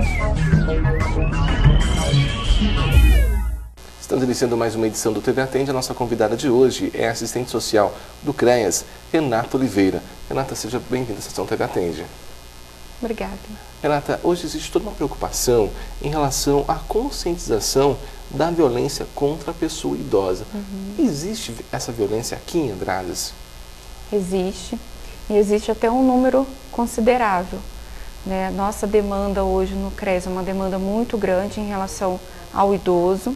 Estamos iniciando mais uma edição do TV Atende. A nossa convidada de hoje é a assistente social do CREAS, Renata Oliveira. Renata, seja bem-vinda à sessão TV Atende. Obrigada. Renata, hoje existe toda uma preocupação em relação à conscientização da violência contra a pessoa idosa. Existe essa violência aqui em Andradas? Existe, e existe até um número considerável, né? Nossa demanda hoje no CREAS é uma demanda muito grande em relação ao idoso.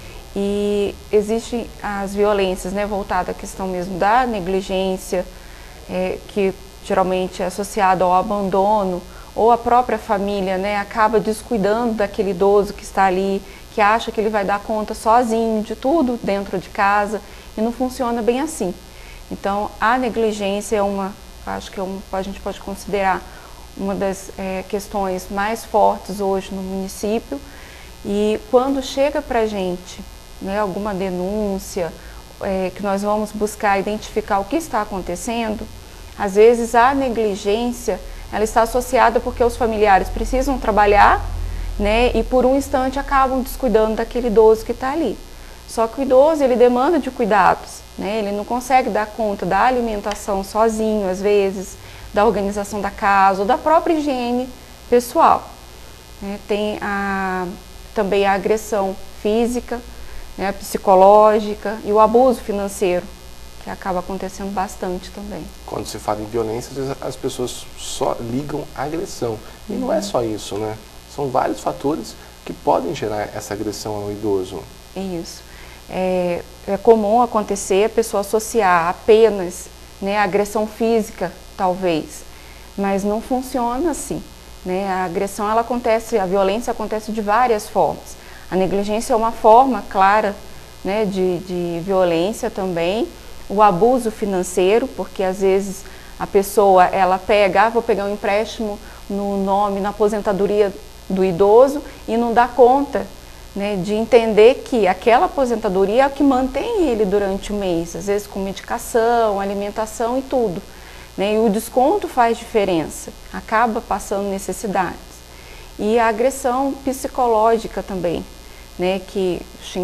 E existem as violências, né, voltadas à questão mesmo da negligência, que geralmente é associada ao abandono, ou a própria família, né, acaba descuidando daquele idoso que está ali, que acha que ele vai dar conta sozinho de tudo dentro de casa, e não funciona bem assim. Então, a negligência é acho que a gente pode considerar uma das questões mais fortes hoje no município. E quando chega para a gente, né, alguma denúncia, que nós vamos buscar identificar o que está acontecendo, às vezes a negligência ela está associada porque os familiares precisam trabalhar, né, e por um instante acabam descuidando daquele idoso que está ali. Só que o idoso ele demanda de cuidados, né, ele não consegue dar conta da alimentação sozinho, às vezes, da organização da casa ou da própria higiene pessoal. Né. Tem também a agressão física, né, psicológica e o abuso financeiro, que acaba acontecendo bastante também. Quando se fala em violência, às vezes as pessoas só ligam à agressão. E não é só isso, né? São vários fatores que podem gerar essa agressão ao idoso. Isso. É comum acontecer a pessoa associar apenas, né, a agressão física, talvez, mas não funciona assim, né? A agressão, a violência acontece de várias formas. A negligência é uma forma clara, né, de violência também. O abuso financeiro, porque às vezes a pessoa ela vou pegar um empréstimo no nome, na aposentadoria do idoso e não dá conta, né, de entender que aquela aposentadoria é o que mantém ele durante o mês, às vezes com medicação, alimentação e tudo. Né, e o desconto faz diferença, acaba passando necessidades. E a agressão psicológica também, né, que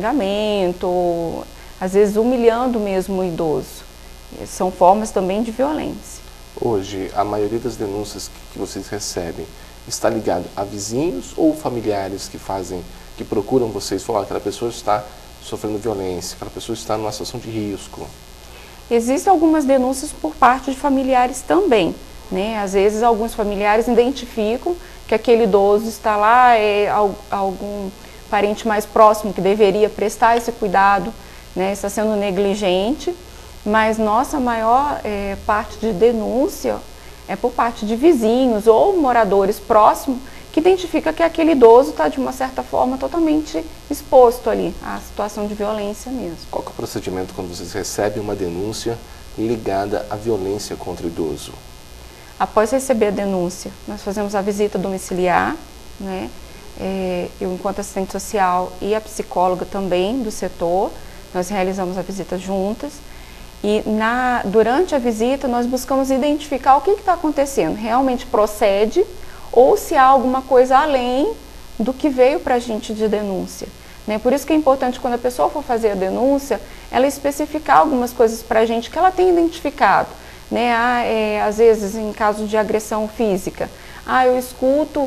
xingamento, às vezes humilhando mesmo o idoso. São formas também de violência. Hoje, a maioria das denúncias que vocês recebem está ligado a vizinhos ou familiares que procuram vocês, falar que aquela pessoa está sofrendo violência, aquela pessoa está numa situação de risco? Existem algumas denúncias por parte de familiares também, né? Às vezes alguns familiares identificam que aquele idoso está lá, algum parente mais próximo que deveria prestar esse cuidado, né, está sendo negligente, mas nossa maior parte de denúncia é por parte de vizinhos ou moradores próximos que identifica que aquele idoso está de uma certa forma totalmente exposto ali à situação de violência mesmo. Qual que é o procedimento quando vocês recebem uma denúncia ligada à violência contra o idoso? Após receber a denúncia, nós fazemos a visita domiciliar, né? Eu, enquanto assistente social, e a psicóloga também do setor, nós realizamos a visita juntas. E durante a visita, nós buscamos identificar o que está acontecendo. Realmente procede ou se há alguma coisa além do que veio para a gente de denúncia. Né? Por isso que é importante, quando a pessoa for fazer a denúncia, ela especificar algumas coisas para a gente que ela tem identificado. Né? Às vezes, em caso de agressão física, eu escuto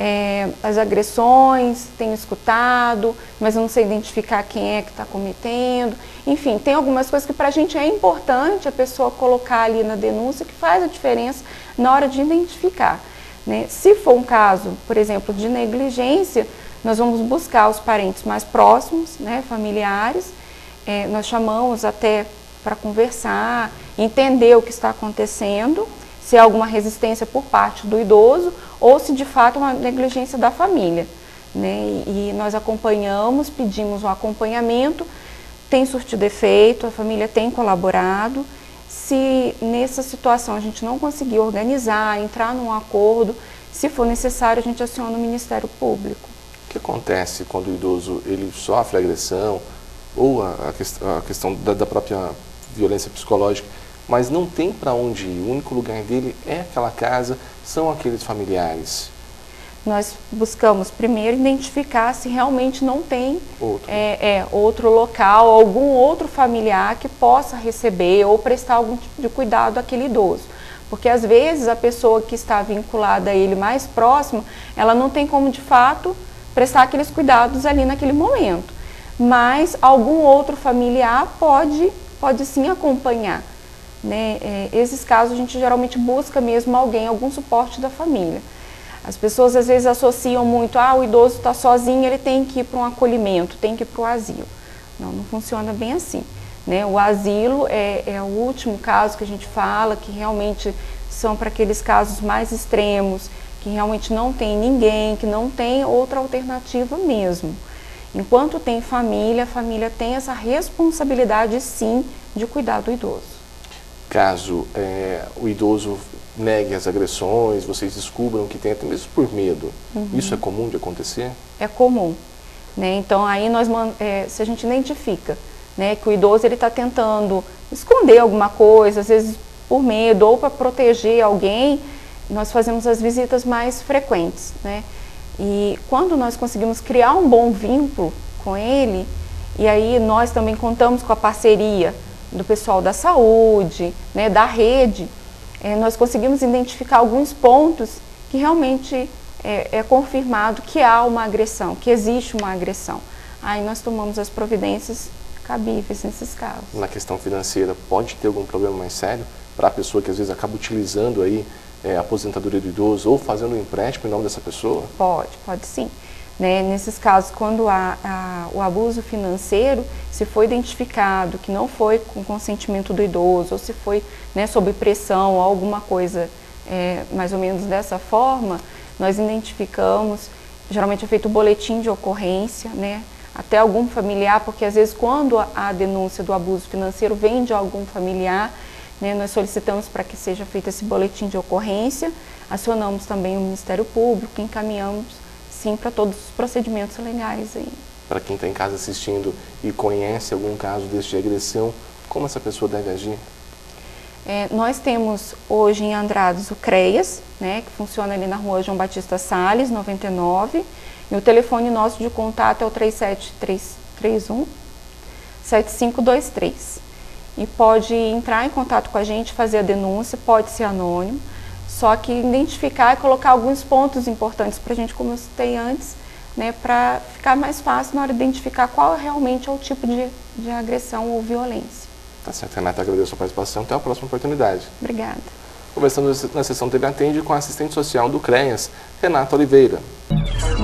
as agressões, tenho escutado, mas eu não sei identificar quem é que está cometendo. Enfim, tem algumas coisas que para a gente é importante a pessoa colocar ali na denúncia, que faz a diferença na hora de identificar. Né? Se for um caso, por exemplo, de negligência, nós vamos buscar os parentes mais próximos, né, familiares, nós chamamos até para conversar, entender o que está acontecendo, se há alguma resistência por parte do idoso ou se de fato é uma negligência da família. Né? E nós acompanhamos, pedimos um acompanhamento, tem surtido efeito, a família tem colaborado. Se nessa situação a gente não conseguir organizar, entrar num acordo, se for necessário, a gente aciona o Ministério Público. O que acontece quando o idoso ele sofre agressão ou a questão da própria violência psicológica, mas não tem para onde ir, o único lugar dele é aquela casa, são aqueles familiares? nós buscamos primeiro identificar se realmente não tem outro local, algum outro familiar que possa receber ou prestar algum tipo de cuidado àquele idoso. Porque às vezes a pessoa que está vinculada a ele mais próximo, ela não tem como de fato prestar aqueles cuidados ali naquele momento. Mas algum outro familiar pode sim acompanhar, né? Esses casos a gente geralmente busca mesmo algum suporte da família. As pessoas às vezes associam muito, o idoso está sozinho, ele tem que ir para um acolhimento, tem que ir para o asilo. Não funciona bem assim, né? O asilo é o último caso que a gente fala, que realmente são para aqueles casos mais extremos, que realmente não tem ninguém, que não tem outra alternativa mesmo. Enquanto tem família, a família tem essa responsabilidade sim de cuidar do idoso. Caso o idoso negue as agressões, vocês descubram que tem até mesmo por medo, isso é comum de acontecer? É comum, né? Então aí se a gente identifica, né, que o idoso ele está tentando esconder alguma coisa, às vezes por medo ou para proteger alguém, nós fazemos as visitas mais frequentes, né? E quando nós conseguimos criar um bom vínculo com ele, e aí nós também contamos com a parceria do pessoal da saúde, né, da rede, nós conseguimos identificar alguns pontos que realmente é confirmado que há uma agressão, que existe uma agressão. Aí nós tomamos as providências cabíveis nesses casos. Na questão financeira, pode ter algum problema mais sério para a pessoa que às vezes acaba utilizando aí a aposentadoria do idoso ou fazendo um empréstimo em nome dessa pessoa? Pode sim. Né? Nesses casos, quando há o abuso financeiro, se foi identificado que não foi com consentimento do idoso, ou se foi, né, sob pressão ou alguma coisa mais ou menos dessa forma, nós identificamos, geralmente é feito o boletim de ocorrência, né? Até algum familiar, porque às vezes quando a denúncia do abuso financeiro vem de algum familiar, né, nós solicitamos para que seja feito esse boletim de ocorrência, acionamos também o Ministério Público, encaminhamos sim para todos os procedimentos legais aí. Para quem está em casa assistindo e conhece algum caso deste de agressão, como essa pessoa deve agir? Nós temos hoje em Andradas o CREAS, né, que funciona ali na rua João Batista Salles, 99, e o telefone nosso de contato é o 3731-7523. E pode entrar em contato com a gente, fazer a denúncia, pode ser anônimo, só que identificar e colocar alguns pontos importantes para a gente, como eu citei antes, né, para ficar mais fácil na hora de identificar qual realmente é o tipo de agressão ou violência. Tá certo, Renata, agradeço a participação, até a próxima oportunidade. Obrigada. Conversando na sessão TV Atende com a assistente social do CREAS, Renata Oliveira.